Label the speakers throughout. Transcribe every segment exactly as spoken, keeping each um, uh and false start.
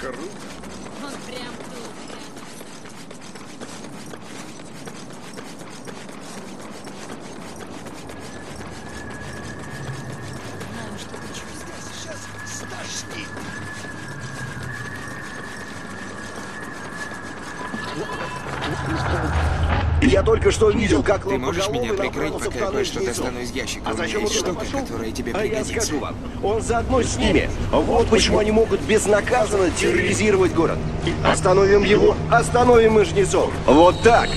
Speaker 1: Круто.
Speaker 2: Он прям тут. Знаю, что ты чувствуешь.
Speaker 1: Сейчас стошнит.
Speaker 3: Я только что видел, как
Speaker 4: Ты можешь меня
Speaker 3: лопоголовый
Speaker 4: прикрыть,
Speaker 3: направился
Speaker 4: пока
Speaker 3: в
Speaker 4: я
Speaker 3: тоннель
Speaker 4: кое-что
Speaker 3: внизу?
Speaker 4: достану из ящика?
Speaker 3: А
Speaker 4: У меня
Speaker 3: зачем
Speaker 4: есть
Speaker 3: он туда
Speaker 4: штука,
Speaker 3: пошел?
Speaker 4: которая тебе
Speaker 3: А я
Speaker 4: пригодится.
Speaker 3: скажу вам, он заодно с ними. Вот почему они могут безнаказанно терроризировать город. Остановим его, остановим и жнецов. Вот так.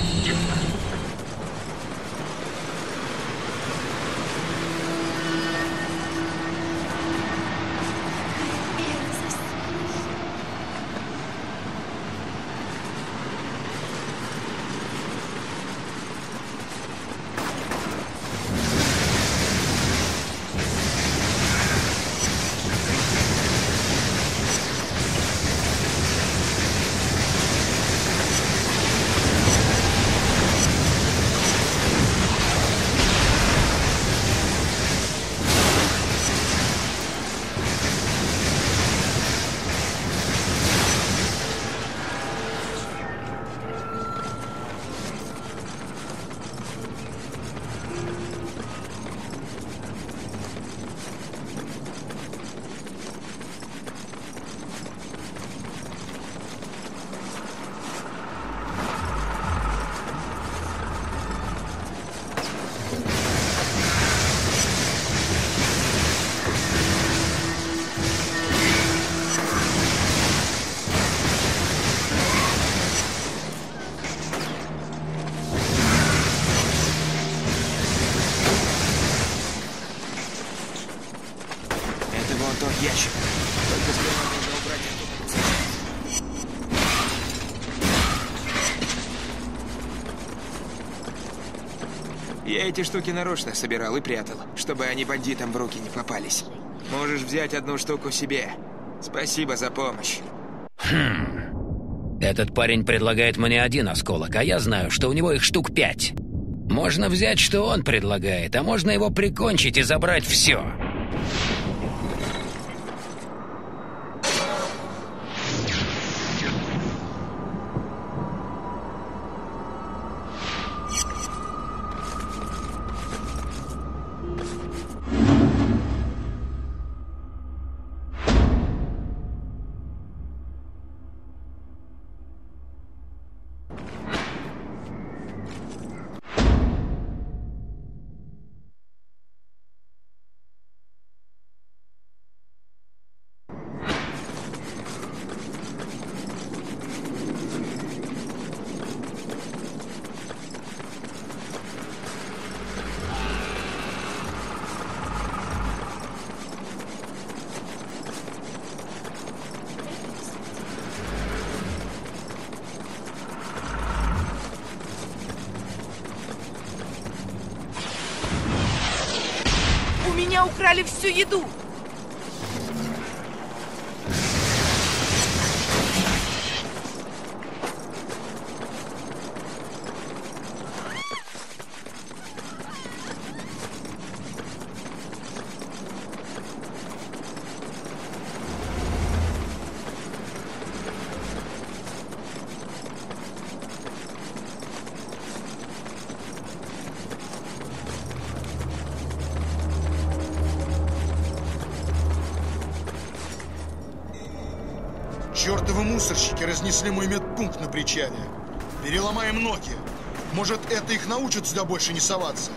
Speaker 4: Это вон тот ящик. Только сперва нужно убрать оттуда. Я эти штуки нарочно собирал и прятал, чтобы они бандитам в руки не попались. Можешь взять одну штуку себе. Спасибо за помощь.
Speaker 5: Хм. Этот парень предлагает мне один осколок, а я знаю, что у него их штук пять. Можно взять, что он предлагает, а можно его прикончить и забрать все.
Speaker 6: У меня украли всю еду.
Speaker 1: Чертовы мусорщики разнесли мой медпункт на причале. Переломаем ноги. Может, это их научит сюда больше не соваться?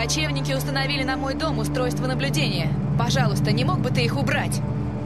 Speaker 7: Кочевники установили на мой дом устройство наблюдения. Пожалуйста, не мог бы ты их убрать?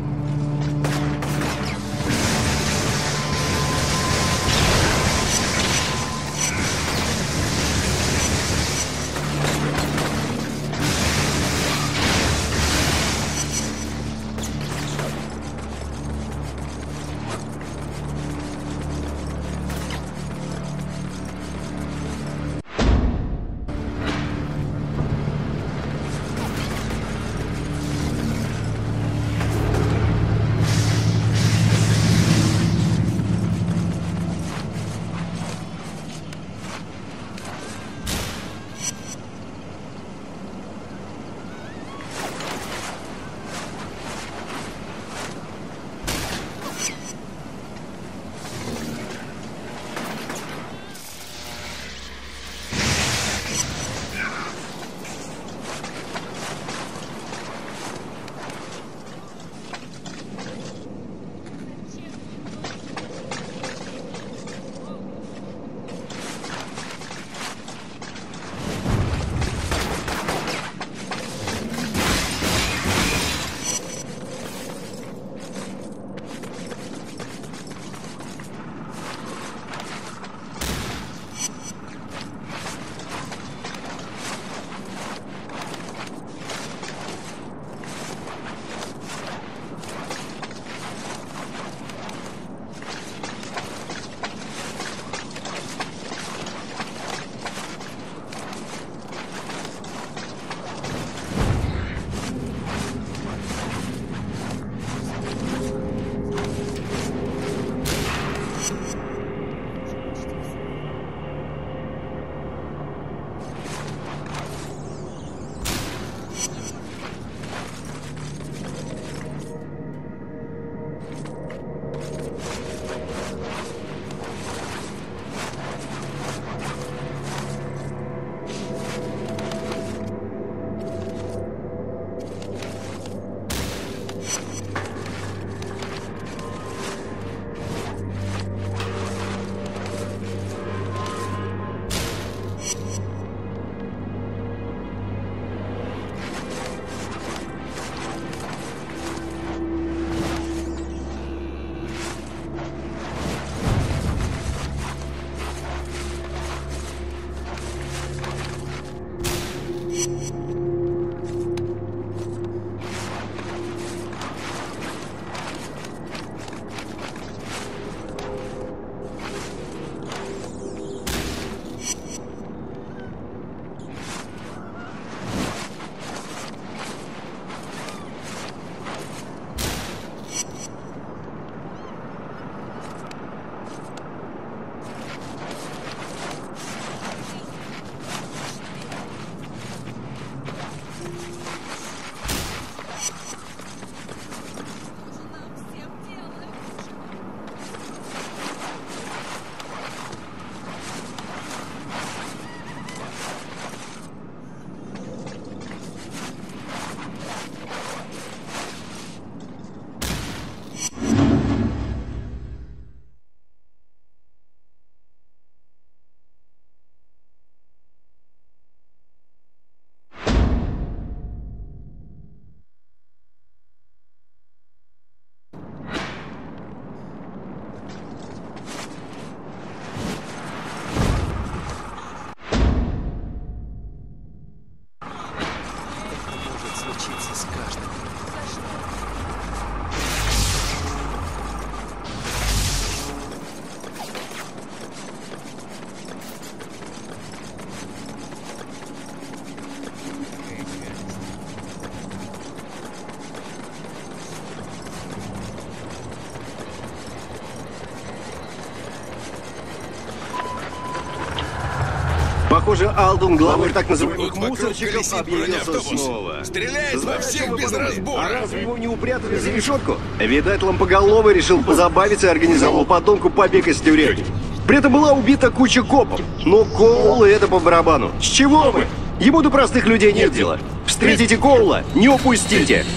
Speaker 3: Похоже, Алдун, главарь так называемых мусорщиков, объявился снова.
Speaker 8: Стреляет во всех без
Speaker 3: А
Speaker 8: разбора.
Speaker 3: разве его не упрятали за решетку? Видать, Лампоголовый решил позабавиться и организовал подонку побег из тюряги. При этом была убита куча копов. Но Коулу это по барабану. С чего вы? Ему до простых людей нет дела. Встретите Коула, не упустите.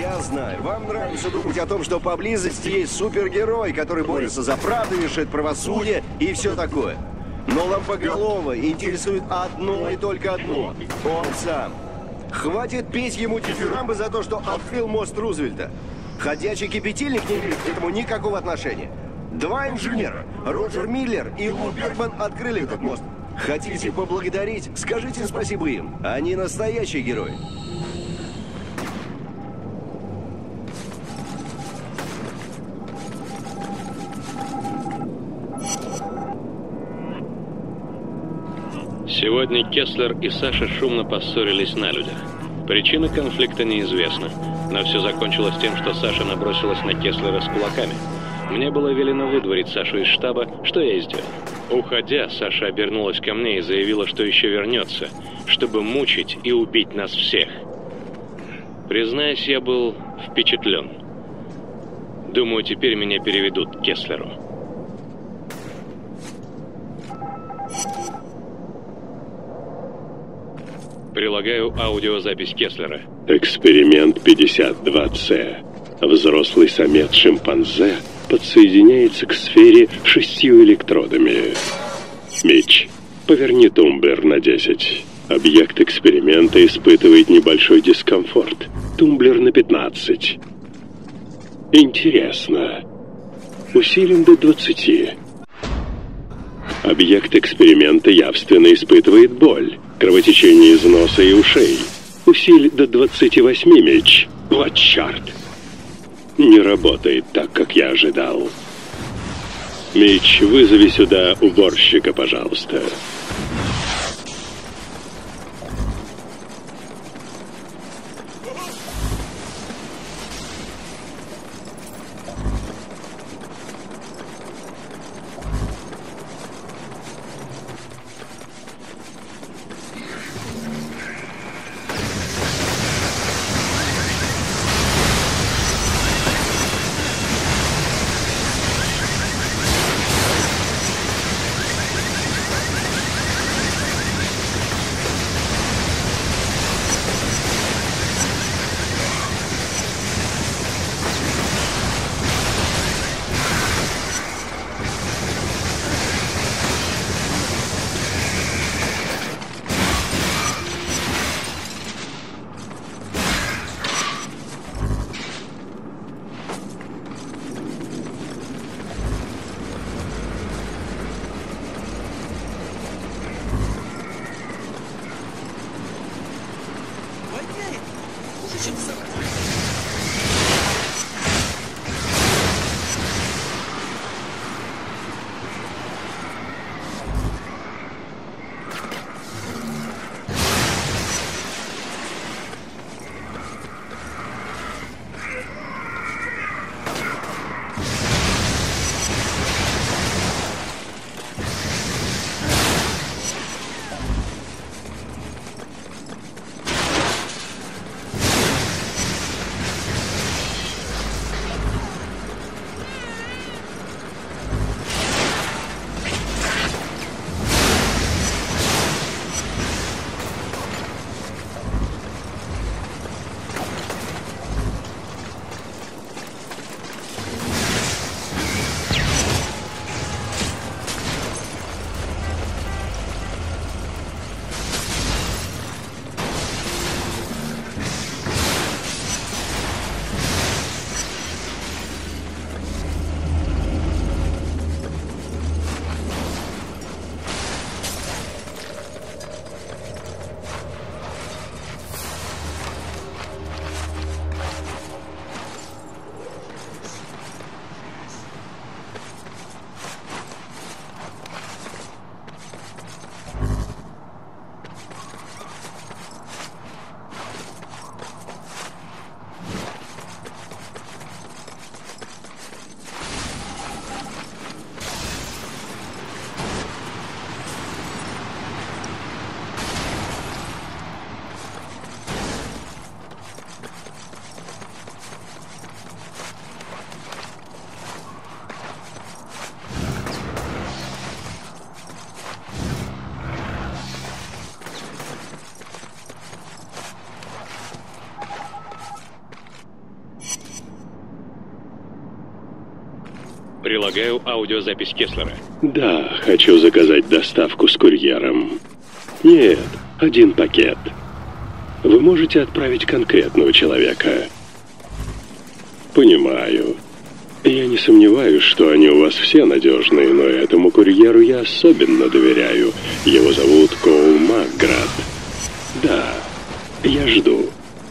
Speaker 3: Я знаю, вам нравится думать о том, что поблизости есть супергерой, который борется за правду, решает правосудие и все такое. Но Лампоголова интересует одно и только одно. Он сам. Хватит петь ему дифирамбы за то, что открыл мост Рузвельта. Ходячий кипятильник не имеет к этому никакого отношения. Два инженера, Роджер Миллер и Лу Бергман, открыли этот мост. Хотите поблагодарить? Скажите спасибо им. Они настоящие герои.
Speaker 8: Сегодня Кеслер и Саша шумно поссорились на людях. Причина конфликта неизвестна, но все закончилось тем, что Саша набросилась на Кеслера с кулаками. Мне было велено выдворить Сашу из штаба, что я и сделал. Уходя, Саша обернулась ко мне и заявила, что еще вернется, чтобы мучить и убить нас всех. Признаюсь, я был впечатлен. Думаю, теперь меня переведут к Кеслеру. Прилагаю аудиозапись Кеслера.
Speaker 9: Эксперимент пятьдесят два С. Взрослый самец-шимпанзе подсоединяется к сфере шестью электродами. Мич, поверни тумблер на десять. Объект эксперимента испытывает небольшой дискомфорт. Тумблер на пятнадцать. Интересно. Усилим до двадцати. Объект эксперимента явственно испытывает боль. Кровотечение из носа и ушей. Усиль до двадцати восьми, Мич. Вот черт. Не работает так, как я ожидал. Мич, вызови сюда уборщика, пожалуйста.
Speaker 8: Прилагаю аудиозапись Кеслера.
Speaker 9: Да, хочу заказать доставку с курьером. Нет, один пакет. Вы можете отправить конкретного человека. Понимаю. Я не сомневаюсь, что они у вас все надежные, но этому курьеру я особенно доверяю. Его зовут Коул Макград. Да, я жду.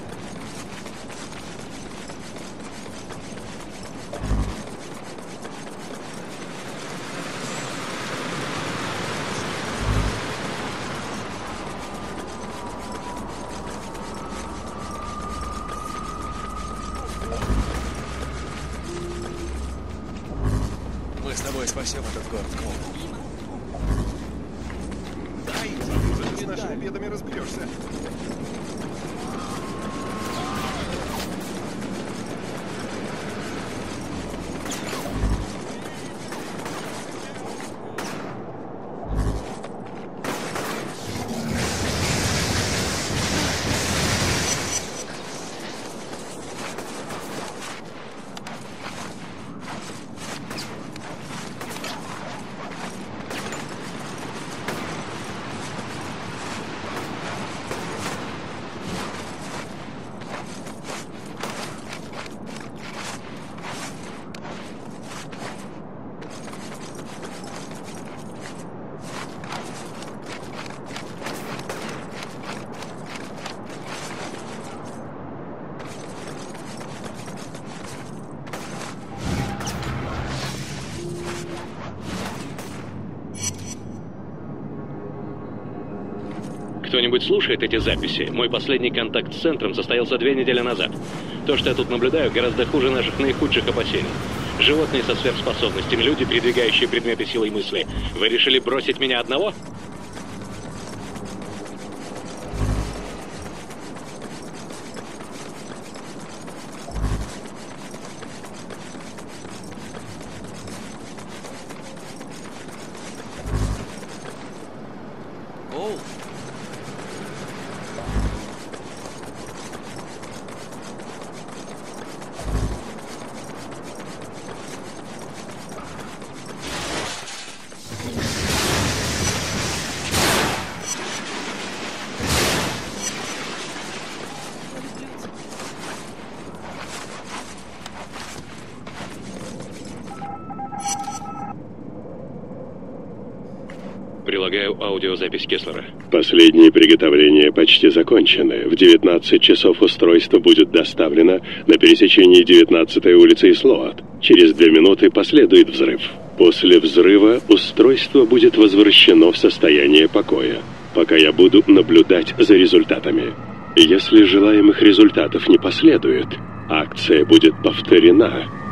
Speaker 10: Мы с тобой спасем этот город, Коул. Да, иди, уже с нашими бедами разберешься.
Speaker 8: Кто-нибудь слушает эти записи? Мой последний контакт с центром состоялся две недели назад. То, что я тут наблюдаю, гораздо хуже наших наихудших опасений. Животные со сверхспособностями, люди, передвигающие предметы силой мысли. Вы решили бросить меня одного?
Speaker 10: Оу.
Speaker 8: Прилагаю аудиозапись Кеслера.
Speaker 9: Последние приготовления почти закончены. В девятнадцать часов устройство будет доставлено на пересечении девятнадцатой улицы и Слоат. Через две минуты последует взрыв. После взрыва устройство будет возвращено в состояние покоя, пока я буду наблюдать за результатами. Если желаемых результатов не последует, акция будет повторена